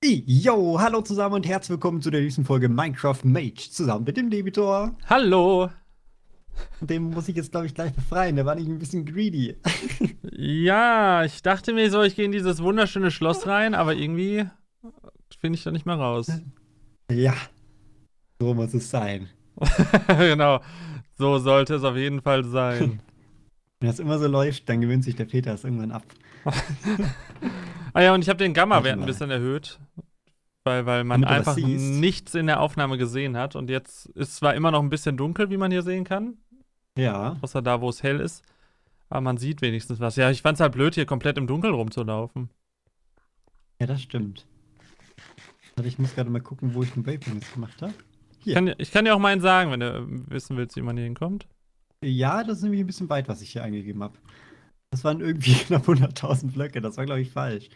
Yo, hallo zusammen und herzlich willkommen zu der nächsten Folge Minecraft Mage zusammen mit dem Debitor. Hallo! Den muss ich jetzt, glaube ich, gleich befreien. Der war nicht ein bisschen greedy. Ja, ich dachte mir so, ich gehe in dieses wunderschöne Schloss rein, aber irgendwie finde ich da nicht mehr raus. Ja, so muss es sein. Genau, so sollte es auf jeden Fall sein. Wenn das immer so läuft, dann gewöhnt sich der Peter es irgendwann ab. Ah ja, und ich habe den Gamma-Wert Warte ein mal. bisschen erhöht, weil man Damit du was einfach siehst. nichts in der Aufnahme gesehen hat. Und jetzt ist zwar immer noch ein bisschen dunkel, wie man hier sehen kann, Ja, außer da, wo es hell ist, aber man sieht wenigstens was. Ja, ich fand's halt blöd, hier komplett im Dunkeln rumzulaufen. ja, das stimmt. Warte, ich muss gerade mal gucken, wo ich den Waypoint jetzt gemacht habe. Hier. Ich kann dir auch mal einen sagen, wenn du wissen willst, wie man hier hinkommt. Ja, das ist nämlich ein bisschen weit, was ich hier eingegeben habe. Das waren irgendwie knapp 100.000 Blöcke. Das war, glaube ich, falsch.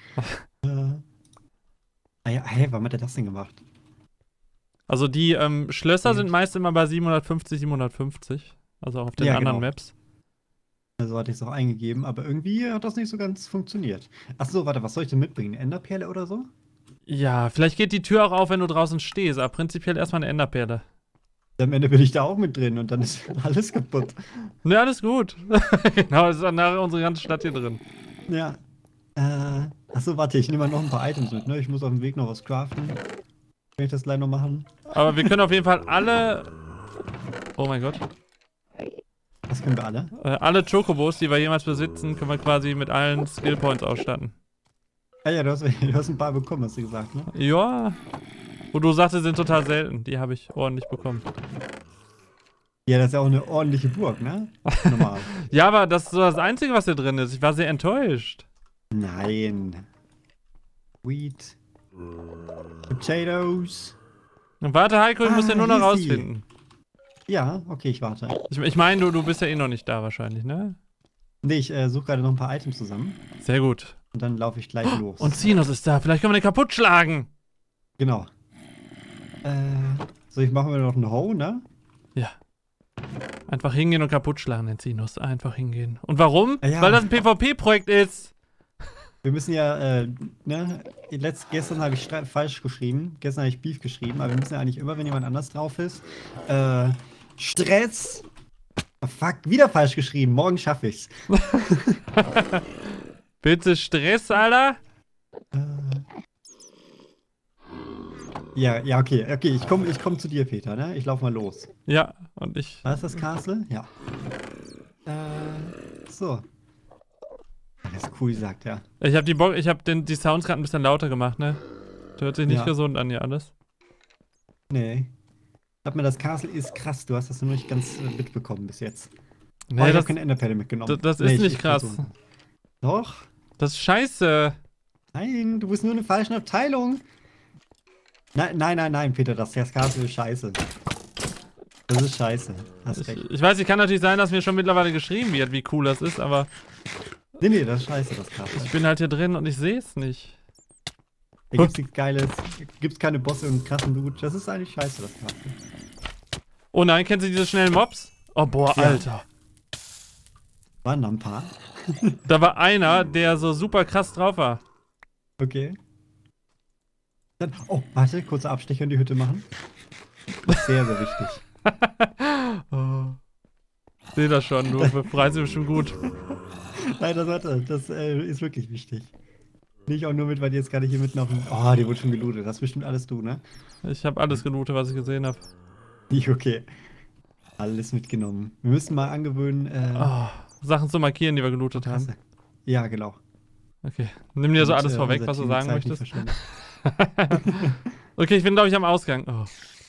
Ah ja, hey, warum hat er das denn gemacht? Also die Schlösser Ja. sind meist immer bei 750, 750. Also auch auf den Ja, anderen genau. Maps. So hatte ich es auch eingegeben, aber irgendwie hat das nicht so ganz funktioniert. Achso, warte, was soll ich denn mitbringen? Eine Enderperle oder so? Ja, vielleicht geht die Tür auch auf, wenn du draußen stehst, aber prinzipiell erstmal eine Enderperle. Am Ende bin ich da auch mit drin und dann ist alles kaputt. Ne, alles gut. Genau, ist dann nachher unsere ganze Stadt hier drin. Ja. Achso, warte, ich nehme mal noch ein paar Items mit, ne? Ich muss auf dem Weg noch was craften. Kann ich das gleich noch machen? Aber wir können auf jeden Fall alle. Oh mein Gott. Das können wir alle. Alle Chocobos, die wir jemals besitzen, können wir quasi mit allen Skill Points ausstatten. Ah ja, du hast ein paar bekommen, hast du gesagt, ne? Ja. Wo du sagst, die sind total selten. Die habe ich ordentlich bekommen. Ja, das ist ja auch eine ordentliche Burg, ne? Normal. Ja, aber das ist so das Einzige, was hier drin ist. Ich war sehr enttäuscht. Nein. Wheat. Potatoes. Und warte, Heiko, ich muss den nur noch hier ist sie. rausfinden. Ja, okay, ich warte. Ich meine, du bist ja eh noch nicht da wahrscheinlich, ne? Nee, ich suche gerade noch ein paar Items zusammen. Sehr gut. Und dann laufe ich gleich los. Und Sinus ist da. Vielleicht können wir den kaputt schlagen. Genau. So, ich mache mir noch einen Hoe, ne? Ja. Einfach hingehen und kaputt schlagen, den Sinus. Einfach hingehen. Und warum? Ja. Weil das ein PvP-Projekt ist. Wir müssen ja, ne? Gestern habe ich falsch geschrieben. Gestern habe ich Beef geschrieben. Aber wir müssen ja eigentlich immer, wenn jemand anders drauf ist, Stress. Oh, fuck, wieder falsch geschrieben. Morgen schaffe ich's. Bitte Stress, Alter. Ja, okay. Okay, ich komm zu dir, Peter, ne? Ich laufe mal los. Ja, und ich. War das das Castle? Ja. So. Das ist cool, sagt er. Ich habe die Sounds gerade ein bisschen lauter gemacht, ne? Das hört sich nicht Ja. gesund an hier alles. Nee. Sag mal, das Castle ist krass. Du hast das noch nicht ganz mitbekommen bis jetzt. Nee, Ich habe das, keine Enderperle mitgenommen. das Nee, ist nicht ich krass. versuche. Doch. Das ist scheiße. Nein, du bist nur in der falschen Abteilung. Nein, Peter, das Castle ist scheiße. Das ist scheiße. Hast recht. Ich weiß, kann natürlich sein, dass mir schon mittlerweile geschrieben wird, wie cool das ist, aber Nee, das ist scheiße, das Castle. ich bin halt hier drin und ich sehe es nicht. Da gibt's nichts Geiles. Gibt's keine Bosse und krassen Loot. Das ist eigentlich scheiße, das Castle. Oh nein, kennst du diese schnellen Mobs? Oh boah, Ja. Alter. Waren noch ein paar. Da war einer, der so super krass drauf war. Okay. Dann, oh, warte, kurzer Abstecher in die Hütte machen. Das ist sehr, sehr wichtig. Oh. Ich sehe das schon, du befreist mich bestimmt gut. Nein, das ist wirklich wichtig. Nicht auch nur mit, weil die jetzt gerade hier mitten auf dem... Oh, die wurde schon gelootet. Das ist bestimmt alles du, ne? Ich habe alles gelootet, was ich gesehen habe. Nicht okay. Alles mitgenommen. Wir müssen mal angewöhnen, Oh, Sachen zu markieren, die wir gelootet haben. Klasse. Ja, genau. Okay, nimm dir so Damit, alles vorweg, unser was du Team sagen Zeit nicht möchtest. verschwendet. Okay, ich bin glaube ich am Ausgang. Oh.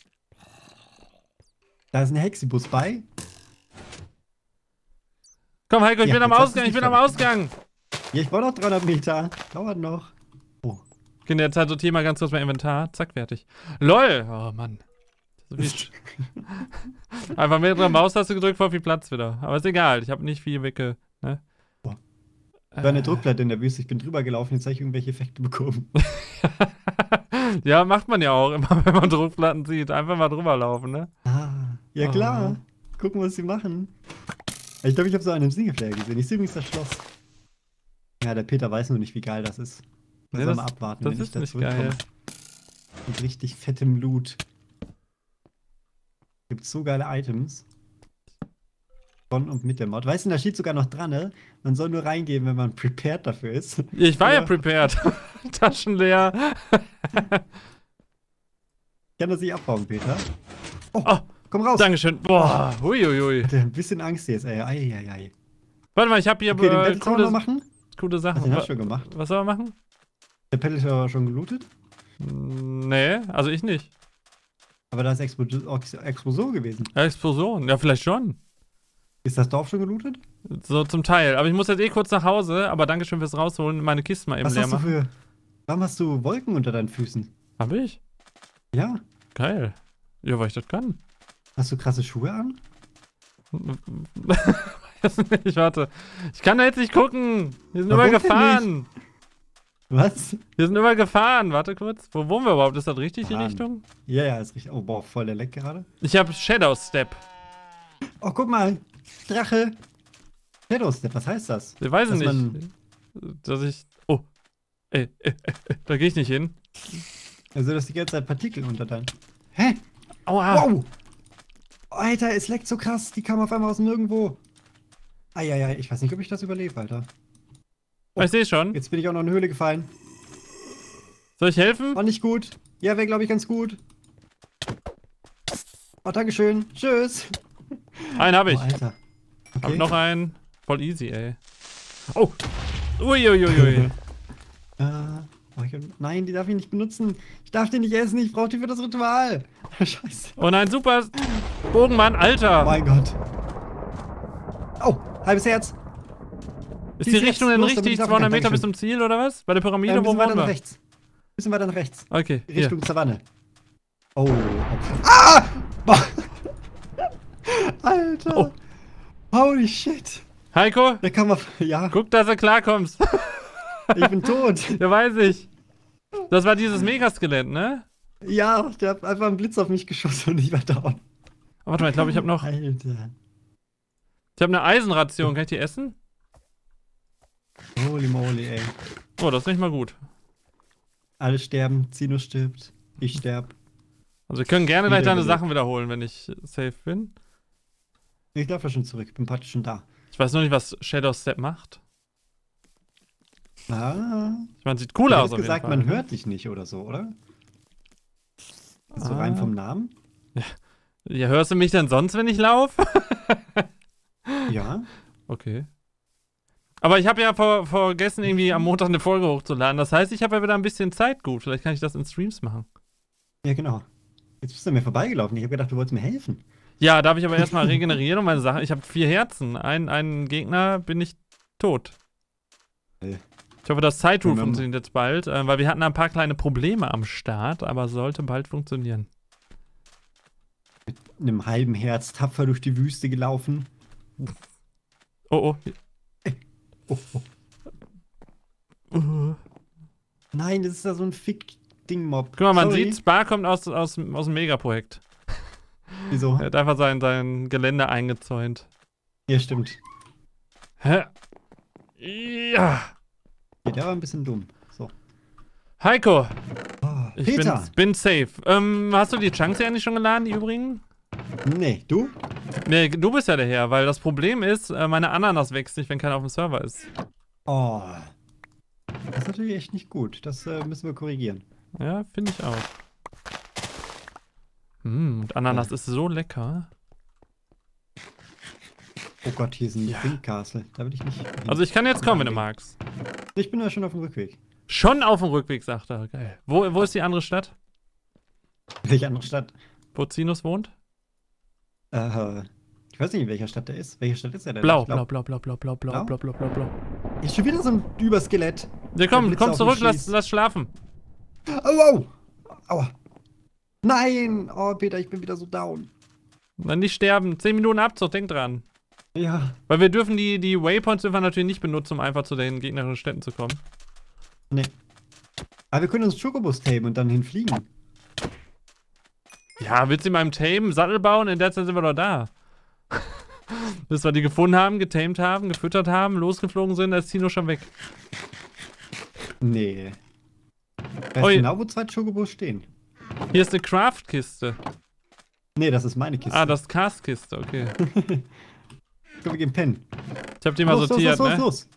Da ist ein Hexibus bei. Komm Heiko, ich Ja, bin am jetzt hast Ausgang, du's ich bin nicht am Ausgang. Ja, ich brauche noch 300 Meter. Dauert noch. Oh. Okay, in der Zeit sortiere mal ganz kurz mein Inventar. Zack, fertig. LOL! Oh Mann. So viel Einfach mehrere Maustaste gedrückt, voll viel Platz wieder. Aber ist egal, ich habe nicht viel wegge... Ne? Boah. Ich war eine Druckplatte in der Wüste. Ich bin drüber gelaufen. Jetzt habe ich irgendwelche Effekte bekommen. Ja, macht man ja auch immer, wenn man Druckplatten sieht. Einfach mal drüber laufen, ne? Ja, klar. Gucken, was sie machen. Ich glaube, ich habe so einen im Singleplayer gesehen. Ich sehe übrigens das Schloss. Ja, der Peter weiß nur nicht, wie geil das ist. Nee, Soll mal abwarten, das wenn ich ist da nicht zurückkomme. geil. Mit richtig fettem Loot. Gibt so geile Items. Von und mit der Mod. Weißt du, da steht sogar noch dran, ne? Man soll nur reingehen, wenn man prepared dafür ist. Ich war ja prepared. Taschen leer. Ich kann das nicht abbauen, Peter. Oh, komm raus. Dankeschön. Boah, huiuiui. Ich hatte ein bisschen Angst jetzt, ey. Ei. Warte mal, ich habe hier Okay, den Battle Tower noch machen? coole Hast Sachen. du den hast du schon gemacht? Was soll man machen? Der Battle Tower schon gelootet? Nee, also ich nicht. Aber da ist Explosion gewesen. Explosion, ja vielleicht schon. Ist das Dorf schon gelootet? So zum Teil. Aber ich muss jetzt kurz nach Hause, aber dankeschön fürs Rausholen, meine Kisten mal eben Was leer hast du machen. Warum hast du Wolken unter deinen Füßen? Hab ich? Ja. Geil. Ja, weil ich das kann. Hast du krasse Schuhe an? Weiß nicht, warte. Ich kann da jetzt nicht gucken. Wir sind Warum überall denn gefahren. Was? Wir sind überall gefahren. Warte kurz. Wo wohnen wir überhaupt? Ist das richtig die Mann. Richtung? Ja, ist richtig. Oh, boah, voll der Leck gerade. Ich habe Shadow Step. Oh, guck mal. Drache. Shadow Step, was heißt das? Ich weiß Dass nicht. Dass ich. Oh. Da gehe ich nicht hin. Also, dass die ganze Zeit Partikel unter deinen. Hä? Aua. Wow! Alter, es leckt so krass. Die kam auf einmal aus dem Nirgendwo. Eieiei, ich weiß nicht, ob ich das überlebe, Alter. Oh, ich sehe schon. Jetzt bin ich auch noch in eine Höhle gefallen. Soll ich helfen? War nicht gut. Ja, wäre, glaube ich, ganz gut. Oh, dankeschön. Tschüss. Einen habe ich. Oh, Alter. Okay. Hab noch einen. Voll easy, ey. Oh. Uiuiui. Nein, die darf ich nicht benutzen. Ich darf die nicht essen. Ich brauche die für das Ritual. Scheiße. Oh nein, super. Bogenmann, Alter. Oh mein Gott. Oh, halbes Herz. Ist die Richtung denn los, damit richtig? ich laufen 200 kann. Meter bis Dankeschön. zum Ziel oder was? Bei der Pyramide, Ein wo bisschen weiter wohnen nach wir? rechts. Bisschen weiter nach rechts. Okay, hier. Richtung Savanne. Oh. Ah! Boah. Alter. Oh. Holy shit. Heiko, Da kann man. Ja, guck, dass du klarkommst. ich bin tot. Ja, weiß ich. Das war dieses Megaskelett, ne? Ja, der hat einfach einen Blitz auf mich geschossen und ich war down. Oh, warte mal, ich glaube, ich habe noch. Alter. Ich habe eine Eisenration. Kann ich die essen? Holy moly, ey. Oh, das ist nicht mal gut. Alle sterben, Zino stirbt, ich sterb. Also, wir können gerne gleich Wieder deine genug. Sachen wiederholen, wenn ich safe bin. Ich laufe ja schon zurück, bin praktisch schon da. Ich weiß noch nicht, was Shadow Step macht. Ah. Ich meine, sieht cool Du aus. hast Auf gesagt, jeden Fall. man hört dich nicht oder so, oder? So rein vom Namen? Ja, hörst du mich denn sonst, wenn ich laufe? Ja. Okay. Aber ich habe ja vergessen, irgendwie am Montag eine Folge hochzuladen. Das heißt, ich habe ja wieder ein bisschen Zeit gut. Vielleicht kann ich das in Streams machen. Ja, genau. Jetzt bist du an mir vorbeigelaufen. Ich habe gedacht, du wolltest mir helfen. Ja, darf ich aber erstmal regenerieren und meine Sachen. Ich habe 4 Herzen. Einen Gegner bin ich tot. Ich hoffe, das Zeitrule funktioniert jetzt bald, weil wir hatten ein paar kleine Probleme am Start, aber sollte bald funktionieren. Mit einem halben Herz tapfer durch die Wüste gelaufen. Oh, Oh, oh. oh. Nein, das ist da so ein Fick-Ding-Mob. Guck mal, man Sorry. sieht, Spar kommt aus dem Megaprojekt. Wieso? Er hat einfach sein Gelände eingezäunt. Ja, stimmt. Hä? Ja. Ja, der war ein bisschen dumm. So. Heiko, Oh, ich Peter! bin safe. Hast du die Chunks eigentlich schon geladen, die übrigen? Nee, du? Nee, du bist ja der Herr, weil das Problem ist, meine Ananas wächst nicht, wenn keiner auf dem Server ist. Oh. Das ist natürlich echt nicht gut. Das müssen wir korrigieren. Ja, finde ich auch. Und Ananas ist so lecker. Oh Gott, hier ist ein Ja. Pink Castle. Da will ich nicht hin. Also ich kann jetzt kommen, wenn du magst. Ich bin ja schon auf dem Rückweg. Schon auf dem Rückweg, sagt er. Geil. Wo ist die andere Stadt? Welche andere Stadt? Wo Zinus wohnt? Ich weiß nicht, in welcher Stadt der ist. Welche Stadt ist er denn? Blau, Ich glaub- blau, blau, blau, blau, blau, blau, blau, blau, blau. Ist schon wieder so ein Überskelett. Ja, komm, Blitz komm auf zurück, mich schießt. lass schlafen. Au, au! Aua. Nein! Oh, Peter, ich bin wieder so down. Dann nicht sterben. 10 Minuten Abzug, denk dran. Ja. Weil wir dürfen die Waypoints dürfen wir natürlich nicht benutzen, um einfach zu den gegnerischen Städten zu kommen. Nee. Aber wir können uns Chocobus tamen und dann hinfliegen. Ja, willst du in meinem Tame Sattel bauen? In der Zeit sind wir doch da. Bis wir die gefunden haben, getamed haben, gefüttert haben, losgeflogen sind, da ist Tino schon weg. Nee. Weißt Ui. genau, wo 2 Chocobos stehen? Hier ist eine Craft-Kiste. Nee, das ist meine Kiste. Ah, das ist Cast-Kiste, okay. Komm, wir gehen pennen. Ich hab die mal sortiert, los.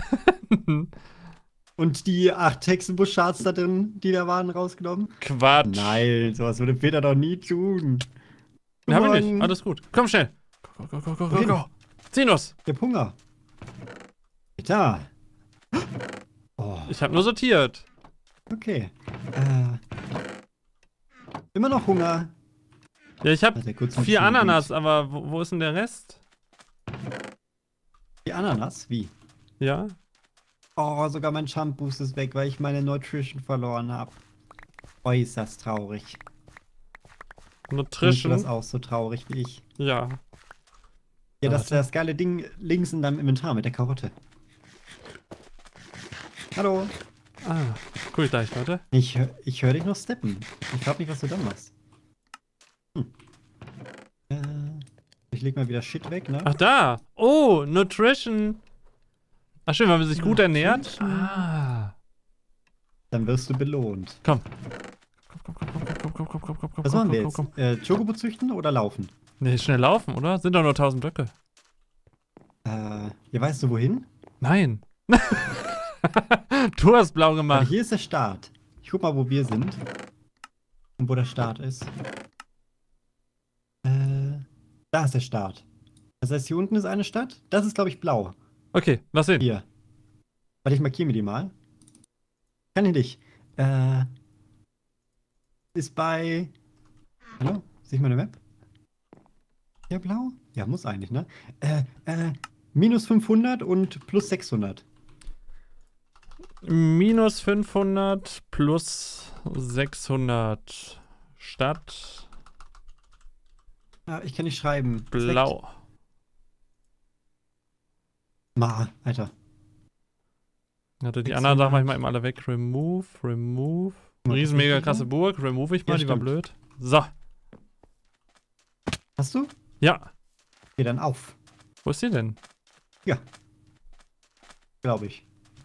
Und die 8 Hexenbusch-Shards da drin, die da waren, rausgenommen? Quatsch. Nein, sowas würde Peter doch nie tun. Den hab ich nicht. Alles gut. Komm schnell. Go. Zieh los. Ich hab Hunger. Peter. Oh. Ich hab nur sortiert. Okay. Immer noch Hunger. Ja, ich hab 4 Ananas, aber wo ist denn der Rest? Die Ananas? Wie? Ja. Oh, sogar mein Champ-Boost ist weg, weil ich meine Nutrition verloren habe. Äußerst traurig. Nutrition? Findest du das auch so traurig wie ich? Ja. Ja, das geile Ding links in deinem Inventar mit der Karotte. Hallo. Ah, guck ich gleich, warte. Ich höre dich noch steppen. Ich glaub nicht, was du dann machst. Ich leg mal wieder Shit weg, ne? Ach, da. Oh, Nutrition. Ach, schön, weil man sich gut ernährt. Ah. Dann wirst du belohnt. Komm. Was machen wir jetzt? Chocobo züchten oder laufen? Nee, schnell laufen, oder? Sind doch nur 1000 Blöcke. Ja, weißt du wohin? Nein. Du hast blau gemacht. Aber hier ist der Start. Ich guck mal, wo wir sind. Und wo der Start ist. Da ist der Start. Das heißt, hier unten ist eine Stadt. Das ist, glaube ich, blau. Okay, lass sehen. Hier. Warte, ich markiere mir die mal. Kann ich nicht. Ist bei... Hallo? Sehe ich meine Map? Ja, blau? Ja, muss eigentlich, ne? Minus 500 und plus 600. Minus 500 plus 600 Stadt. Ah, ich kann nicht schreiben. Blau. Alter. Hatte die anderen Sachen manchmal immer alle weg. Remove. Riesen mega krasse Burg. Remove ich mal, die war blöd. So. Hast du? Ja. Geh dann auf. Wo ist die denn? Ja. Glaube ich.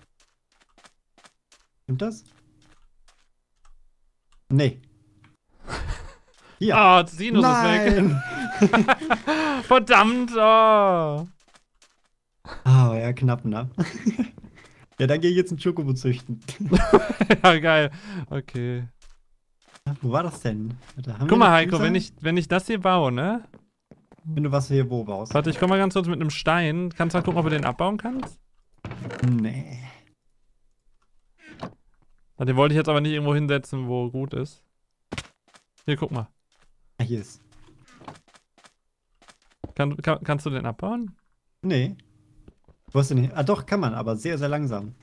Stimmt das? Nee. Hier. Ah, Sinus ist weg. Verdammt. Oh. Ja, knapp, ne? Ja, dann gehe ich jetzt ein Chocobo züchten. Ja, geil. Okay. Wo war das denn? Guck mal, Heiko, wenn ich das hier baue, ne? Wenn du was hier wo baust. Warte, ich komm mal ganz kurz mit einem Stein. Kannst du mal gucken, ob du den abbauen kannst? Nee. Den wollte ich jetzt aber nicht irgendwo hinsetzen, wo gut ist. Hier, guck mal. Hier ist. Kannst du den abbauen? Nee. Wo hast du den? Ah, doch, kann man, aber sehr, sehr langsam.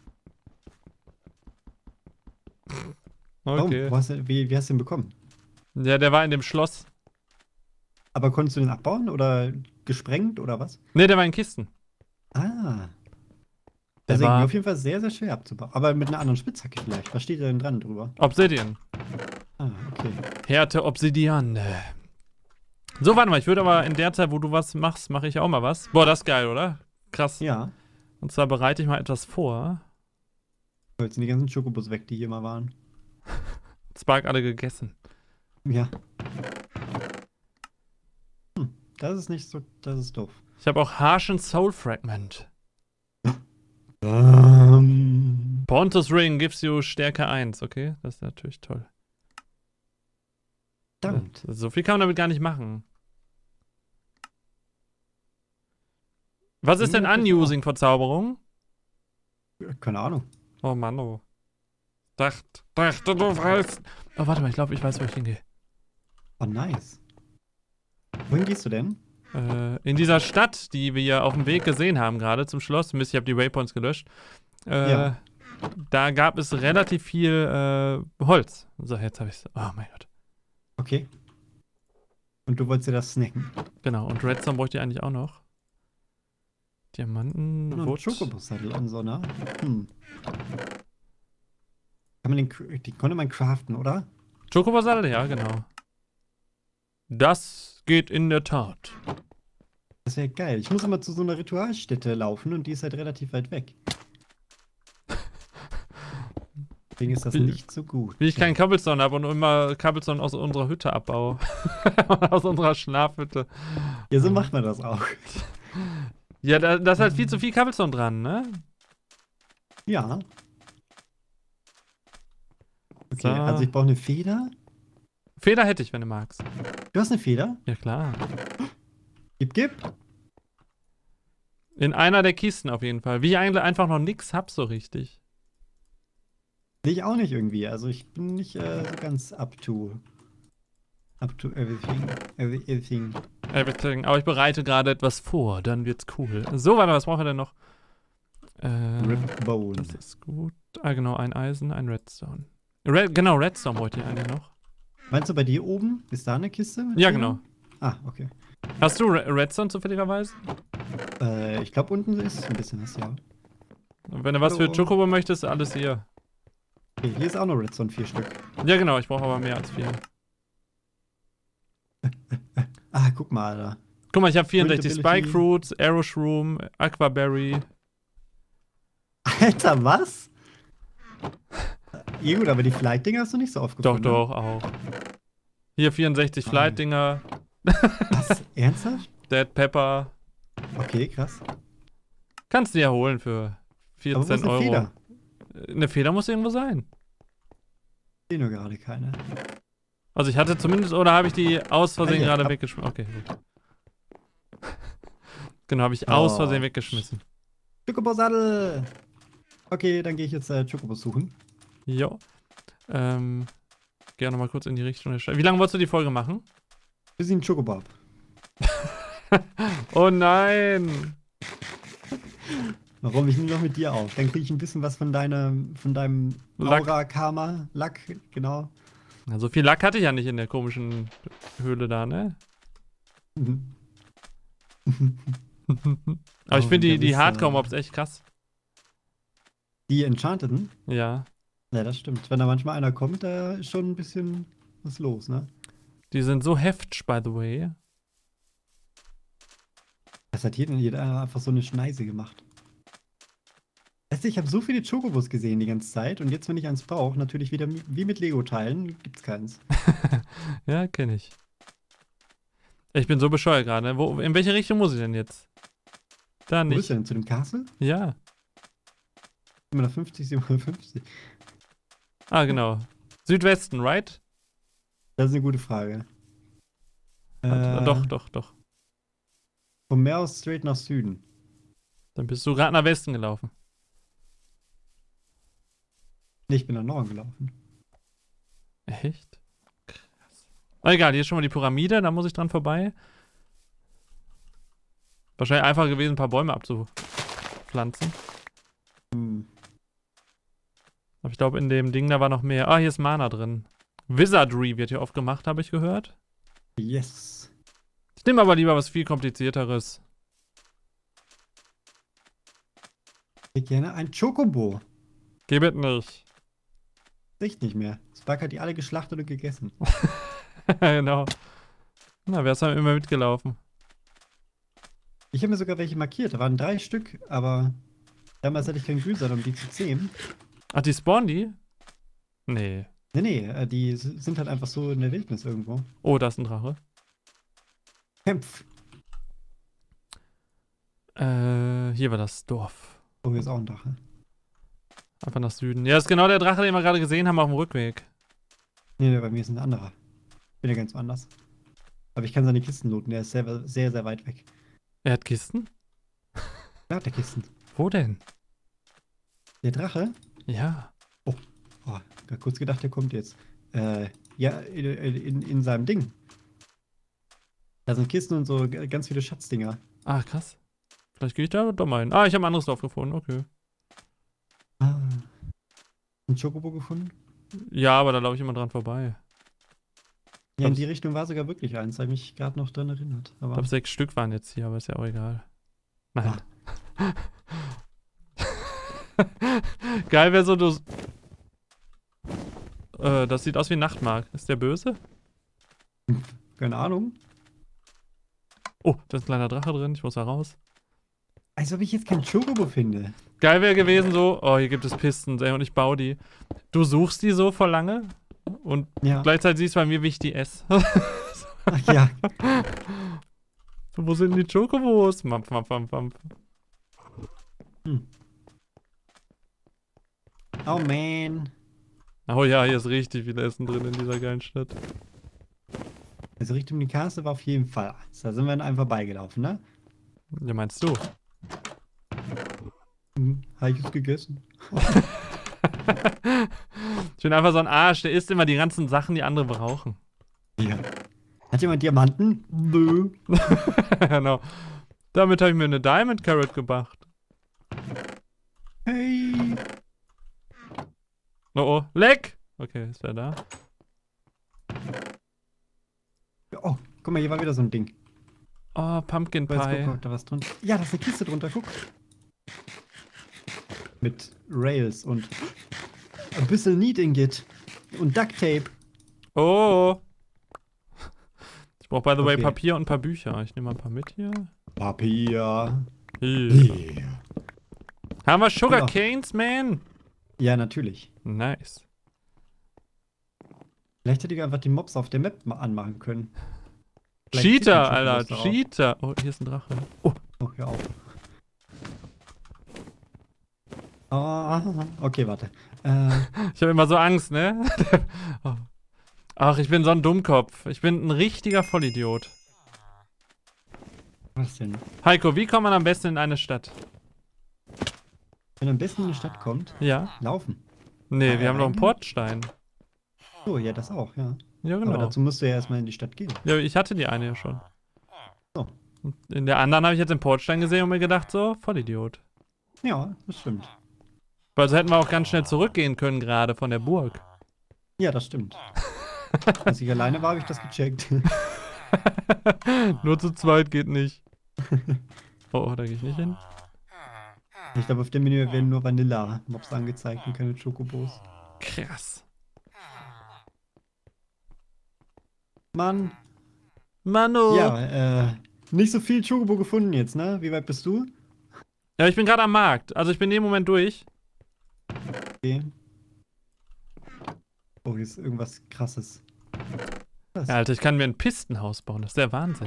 Okay. Warum? Wie hast du den bekommen? Ja, der war in dem Schloss. Aber konntest du den abbauen oder gesprengt oder was? Ne, der war in Kisten. Ah. Der war auf jeden Fall sehr, sehr schwer abzubauen. Aber mit einer anderen Spitzhacke vielleicht. Was steht da denn dran drüber? Obsidian. Ah, okay. Härte Obsidian. So, warte mal, ich würde aber in der Zeit, wo du was machst, mache ich auch mal was. Boah, das ist geil, oder? Krass. Ja. Und zwar bereite ich mal etwas vor. Jetzt sind die ganzen Chocobos weg, die hier mal waren. Spark alle gegessen. Ja. Das ist nicht so, das ist doof. Ich habe auch Harshen Soul Fragment. Pontus Ring gives you Stärke 1, okay? Das ist natürlich toll. Verdammt. So viel kann man damit gar nicht machen. Was ist denn Unusing-Verzauberung? Keine Ahnung. Oh Mann, oh. Dachte, du weißt. Oh, warte mal, ich glaube, ich weiß, wo ich hingehe. Oh, nice. Wohin gehst du denn? In dieser Stadt, die wir auf dem Weg gesehen haben gerade zum Schloss. Mist, ich habe die Waypoints gelöscht. Ja. Da gab es relativ viel Holz. So, jetzt habe ich es. Oh mein Gott. Okay. Und du wolltest dir das snacken? Genau, und Redstone bräuchte ich eigentlich auch noch. Diamanten, Wood. Chocobo-Sattel an so, ne? Kann man die konnte man craften, oder? Chocobo-Sattel, ja, genau. Das geht in der Tat. Das wäre geil. Ich muss immer zu so einer Ritualstätte laufen und die ist halt relativ weit weg. Deswegen ist das nicht so gut. Wie ich keinen Cobblestone habe und immer Cobblestone aus unserer Hütte abbaue. Aus unserer Schlafhütte. Ja, so macht man das auch. Ja, da ist halt viel zu viel Cobblestone dran, ne? Ja. Okay, So. also ich brauche eine Feder. Feder hätte ich, wenn du magst. Du hast eine Feder? Ja, klar. Gib. In einer der Kisten auf jeden Fall. Wie ich eigentlich einfach noch nix hab so richtig. Sehe ich auch nicht irgendwie. Also ich bin nicht so ganz up to everything. Everything. Aber ich bereite gerade etwas vor, dann wird's cool. So, warte, was brauchen wir denn noch? Ripped Bone. Das ist gut. Ah, genau, ein Eisen, ein Redstone. Genau, Redstone wollte ich eigentlich noch. Meinst du bei dir oben? Ist da eine Kiste? Ja, genau. Ah, okay. Hast du Redstone zufälligerweise? Ich glaube, unten ist ein bisschen was, ja. Wenn du was für Chocobo möchtest, alles hier. Okay, hier ist auch noch Redstone, 4 Stück. Ja, genau, ich brauche aber mehr als 4. Ah, guck mal, da. Guck mal, ich habe 64 Spike Fruits, Arrow Shroom, Aquaberry. Alter, was? Ja gut, aber die Flight-Dinger hast du nicht so oft gefunden. Doch, auch. Hier 64 Flight-Dinger. Was? Ernsthaft? Dead Pepper. Okay, krass. Kannst du dir holen für 14 aber wo ist eine Euro. Feder? Eine Feder muss irgendwo sein. Ich sehe nur gerade keine. Also ich hatte zumindest, oder habe ich die aus Versehen gerade weggeschmissen? Okay, gut. Genau, habe ich aus Versehen weggeschmissen. Chocobo-Sattel! Okay, dann gehe ich jetzt Chocobos suchen. Jo. Geh nochmal kurz in die Richtung der Stadt. Wie lange wolltest du die Folge machen? Bis ich einen Chocobo hab. Oh nein! Warum? Ich nehme doch mit dir auf. Dann kriege ich ein bisschen was von deinem Aura-Karma-Lack, genau. Na, so viel Lack hatte ich ja nicht in der komischen Höhle da, ne? Aber ich finde die Hardcore-Mobs echt krass. Die Enchanteden? Ja. Ja, das stimmt. Wenn da manchmal einer kommt, da ist schon ein bisschen was los, ne? Die sind so heftig, by the way. Das hat jeder einfach so eine Schneise gemacht. Weißt du, ich habe so viele Chocobos gesehen die ganze Zeit und jetzt, wenn ich eins brauche, natürlich wieder wie mit Lego-Teilen, gibt's keins. Ja, kenne ich. Ich bin so bescheuert gerade. In welche Richtung muss ich denn jetzt? Da nicht. Wo ist denn? Zu dem Castle? Ja. 750, 750. Ah, genau. Südwesten, right? Das ist eine gute Frage. Doch. Vom Meer aus straight nach Süden. Dann bist du gerade nach Westen gelaufen. Nee, ich bin nach Norden gelaufen. Echt? Krass. Egal, hier ist schon mal die Pyramide, da muss ich dran vorbei. Wahrscheinlich einfach gewesen, ein paar Bäume abzupflanzen. Aber ich glaube, in dem Ding, da war noch mehr. Ah, hier ist Mana drin. Wizardry wird hier oft gemacht, habe ich gehört. Yes. Ich nehme aber lieber was viel komplizierteres. Ich hätte gerne ein Chocobo. Gib es nicht. Echt nicht mehr. Spark hat die alle geschlachtet und gegessen. Genau. Na, wer ist dann immer mitgelaufen? Ich habe mir sogar welche markiert. Da waren 3 Stück, aber damals hatte ich kein Glühseil, um die zu zähmen. Ach, die spawnen die? Nee. Nee, die sind halt einfach so in der Wildnis irgendwo. Oh, da ist ein Drache. Kämpf. Hier war das Dorf. Oh, hier ist auch ein Drache. Einfach nach Süden. Ja, das ist genau der Drache, den wir gerade gesehen haben auf dem Rückweg. Nee, bei mir ist ein anderer. Bin ja ganz woanders. Aber ich kann seine Kisten looten, der ist sehr, sehr, sehr weit weg. Er hat Kisten? Wer hat der Kisten? Wo denn? Der Drache? Ja. Oh, ich hab kurz gedacht, der kommt jetzt. Ja, in seinem Ding. Da sind Kisten und so ganz viele Schatzdinger. Ah, krass. Vielleicht gehe ich da doch mal hin. Ah, ich habe ein anderes Dorf gefunden, okay. Ah. Ein Chocobo gefunden? Ja, aber da laufe ich immer dran vorbei. Ja, in die Richtung war sogar wirklich eins, habe ich mich gerade noch dran erinnert. Aber ich glaube, 6 Stück waren jetzt hier, aber ist ja auch egal. Nein. Ah. Geil wäre so, das sieht aus wie ein Nachtmark. Ist der böse? Keine Ahnung. Oh, da ist ein kleiner Drache drin, ich muss da raus. Als ob ich jetzt kein Chocobo finde. Geil wäre gewesen so, oh, hier gibt es Pistons, ey, und ich baue die. Du suchst die so vor lange und gleichzeitig siehst du bei mir, wie ich die esse. Ach ja. So, wo sind die Chocobos? Mampf, mampf, mampf, mampf. Oh man. Oh ja, hier ist richtig viel Essen drin in dieser geilen Stadt. Also Richtung die Castle war auf jeden Fall eins. Da sind wir dann einfach vorbeigelaufen, ne? Ja, meinst du? Habe ich es gegessen? Ich bin einfach so ein Arsch, der isst immer die ganzen Sachen, die andere brauchen. Ja. Hat jemand Diamanten? Nö. Genau. Damit habe ich mir eine Diamond Carrot gemacht. Hey. Oh oh, leck! Okay, ist wer da? Oh, guck mal, hier war wieder so ein Ding. Oh, Pumpkin Pie. Guck mal, da was drunter. Ja, da ist eine Kiste drunter, guck. Mit Rails und ein bisschen Knead-Ingot und Duct Tape. Oh! Ich brauche, by the way, Papier und ein paar Bücher. Ich nehme mal ein paar mit hier. Papier. Hier. Haben wir Sugar Canes, man? Ja, natürlich. Nice. Vielleicht hätte ich einfach die Mobs auf der Map mal anmachen können. Cheater, Alter, Cheater. Oh, hier ist ein Drache. Oh, hör auf. Oh, okay, warte. Ich habe immer so Angst, ne? Oh. Ach, ich bin so ein Dummkopf. Ich bin ein richtiger Vollidiot. Was denn? Heiko, wie kommt man am besten in eine Stadt? Wenn man am besten in die Stadt kommt? Ja. Laufen. Nee, wir haben noch einen Portstein. Oh, ja, das auch, ja. Ja, genau. Aber dazu musst du ja erstmal in die Stadt gehen. Ja, ich hatte die eine ja schon. So. In der anderen habe ich jetzt den Portstein gesehen und mir gedacht, so, Vollidiot. Ja, das stimmt. Weil so hätten wir auch ganz schnell zurückgehen können, gerade von der Burg. Ja, das stimmt. Als ich alleine war, habe ich das gecheckt. Nur zu zweit geht nicht. Oh, da gehe ich nicht hin. Ich glaube, auf dem Menü werden nur Vanilla-Mobs angezeigt und keine Chocobos. Krass. Mann. Mano. Ja, nicht so viel Chocobo gefunden jetzt, ne? Wie weit bist du? Ja, ich bin gerade am Markt. Also ich bin in dem Moment durch. Okay. Oh, hier ist irgendwas Krasses. Was? Ja, Alter, ich kann mir ein Pistenhaus bauen. Das ist der Wahnsinn.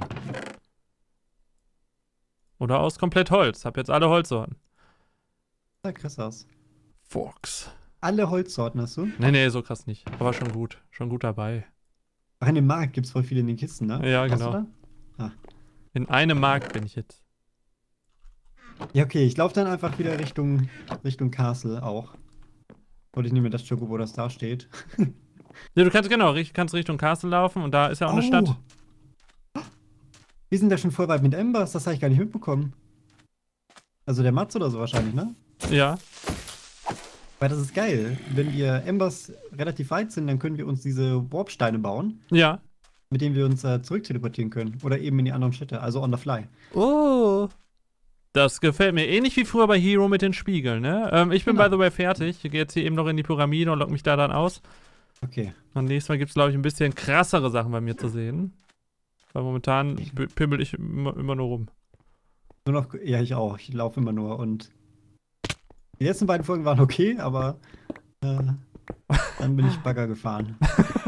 Oder aus komplett Holz. Hab jetzt alle Holzsorten. Das sah krass aus. Fox. Alle Holzsorten hast du? Nee, so krass nicht. Aber schon gut. Schon gut dabei. Ach, in dem Markt gibt es voll viele in den Kisten, ne? Ja, Hast genau. du da? Ah. In einem Markt bin ich jetzt. Ja, okay, ich laufe dann einfach wieder Richtung Castle auch. Und ich nehme das Chocobo, das da steht. Ja, du kannst kannst Richtung Castle laufen und da ist ja auch eine Stadt. Wir sind da schon voll weit mit Embers, das habe ich gar nicht mitbekommen. Also der Mats oder so wahrscheinlich, ne? Ja. Weil das ist geil. Wenn wir Embers relativ weit sind, dann können wir uns diese Warpsteine bauen. Ja. Mit denen wir uns zurück teleportieren können. Oder eben in die anderen Städte, also on the fly. Oh. Das gefällt mir. Ähnlich wie früher bei Hero mit den Spiegeln, ne? Ich bin, by the way, fertig. Ich gehe jetzt hier eben noch in die Pyramide und logge mich da dann aus. Okay. Und nächstes Mal gibt es, glaube ich, ein bisschen krassere Sachen bei mir zu sehen. Weil momentan pimmel ich immer nur rum. Nur noch, ja, ich auch. Ich laufe immer nur und die letzten beiden Folgen waren okay, aber dann bin ich Bagger gefahren.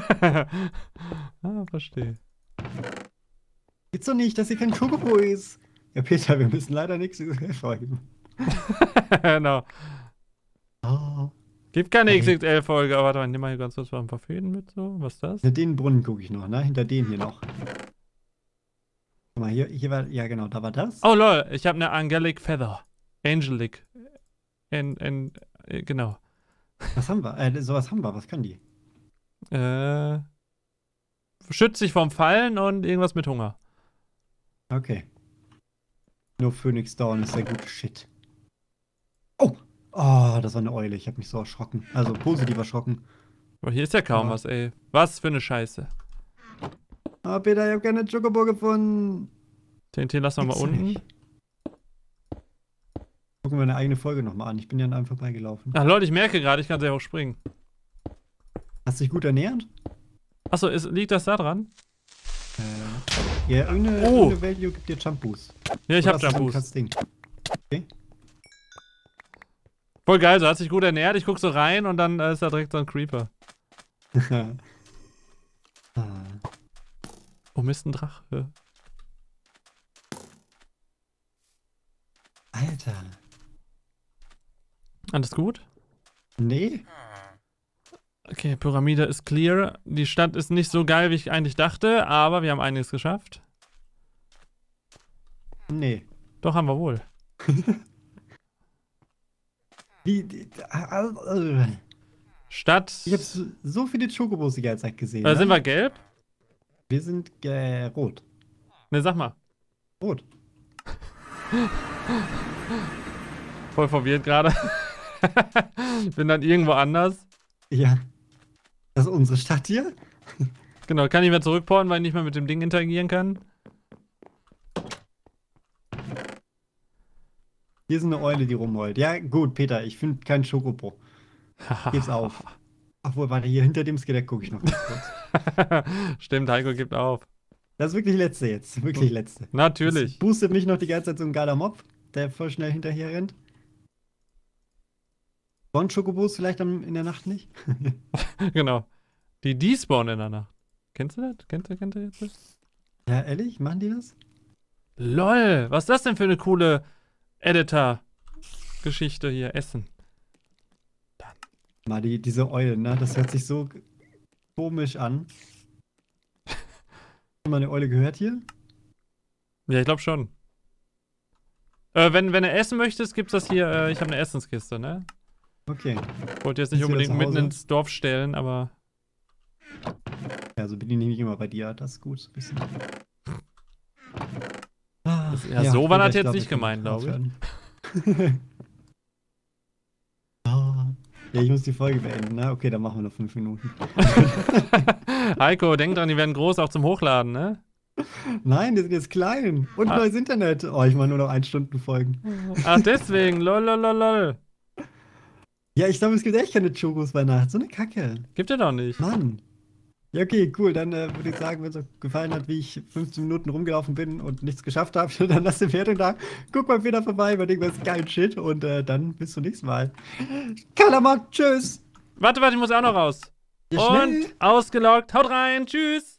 Ah, verstehe. Gibt's doch nicht, dass hier kein Chocobo ist. Ja, Peter, wir müssen leider nichts vorgeben. Genau. Oh. Gibt keine XXL-Folge, aber warte mal, nimm mal hier ganz kurz ein paar Fäden mit, so. Was ist das? Hinter den Brunnen gucke ich noch, ne? Hinter dem hier noch. Guck mal, hier war, ja genau, da war das. Oh lol, ich habe eine Angelic Feather. Angelic. Genau. Was haben wir? Sowas haben wir, was kann die? Schützt sich vom Fallen und irgendwas mit Hunger. Okay. Nur Phoenix Down ist der gute Shit. Oh! Oh, das war eine Eule. Ich habe mich so erschrocken. Also positiv erschrocken. Aber hier ist ja kaum was, ey. Was für eine Scheiße. Ah, Peter, ich habe keine Chocobo gefunden. TNT lassen wir mal unten. Gucken wir eine eigene Folge nochmal an. Ich bin ja an einem vorbeigelaufen. Ach Leute, ich merke gerade, ich kann sehr hoch springen. Hast du dich gut ernährt? Achso, liegt das da dran? Ja, irgendeine Value gibt dir Jump Boost. Ja, ich hab Jump Boost. Okay. Voll geil, so hat sich gut ernährt. Ich guck so rein und dann ist da direkt so ein Creeper. Oh Mist, ein Drache. Alter. Alles gut? Nee. Okay, Pyramide ist clear. Die Stadt ist nicht so geil, wie ich eigentlich dachte, aber wir haben einiges geschafft. Nee. Doch, haben wir wohl. Stadt. Ich habe so viele Chocobos die ganze Zeit gesehen. Sind wir gelb? Wir sind rot. Ne, sag mal. Rot. Voll verwirrt gerade. Bin dann irgendwo anders. Ja. Das ist unsere Stadt hier? Genau, kann ich mehr zurückporten, weil ich nicht mehr mit dem Ding interagieren kann. Hier ist eine Eule, die rumheult. Ja, gut, Peter, ich finde keinen Schokobo. Gib's auf. Obwohl, warte, hier hinter dem Skelett gucke ich noch ganz kurz. Stimmt, Heiko gibt auf. Das ist wirklich letzte jetzt. Wirklich letzte. Natürlich. Das boostet mich noch die ganze Zeit so ein geiler Mob, der voll schnell hinterher rennt. Spawnen Schokobos vielleicht in der Nacht nicht? Genau. Die despawnen in der Nacht. Kennst du das? Kennt ihr jetzt das? Ja, ehrlich? Machen die das? LOL, was ist das denn für eine coole Editor-Geschichte hier? Essen. Mal diese Eulen, ne? Das hört sich so komisch an. Hast du mal eine Eule gehört hier? Ja, ich glaube schon. Wenn du essen möchtest, gibt's das hier. Ich habe eine Essenskiste, ne? Okay. Ich wollte jetzt nicht unbedingt mitten ins Dorf stellen, aber. Ja, so bin ich nicht immer bei dir. Das ist gut, so ein bisschen. Ja, so war das jetzt nicht gemeint, glaube ich. Ja, ich muss die Folge beenden, ne? Okay, dann machen wir noch 5 Minuten. Heiko, denk dran, die werden groß auch zum Hochladen, ne? Nein, die sind jetzt klein. Und neues Internet. Oh, ich mache nur noch 1-Stunden-Folgen. Ach, deswegen. Lol. Ja, ich glaube, es gibt echt keine Chocos bei Nacht. So eine Kacke. Gibt ja doch nicht. Mann. Ja, okay, cool. Dann würde ich sagen, wenn es euch gefallen hat, wie ich 15 Minuten rumgelaufen bin und nichts geschafft habe, dann lasst eine Wertung da. Guck mal wieder vorbei bei irgendwas geilen Shit und dann bis zum nächsten Mal. Kalamok, tschüss. Warte, ich muss auch noch raus. Ja, und ausgeloggt. Haut rein. Tschüss.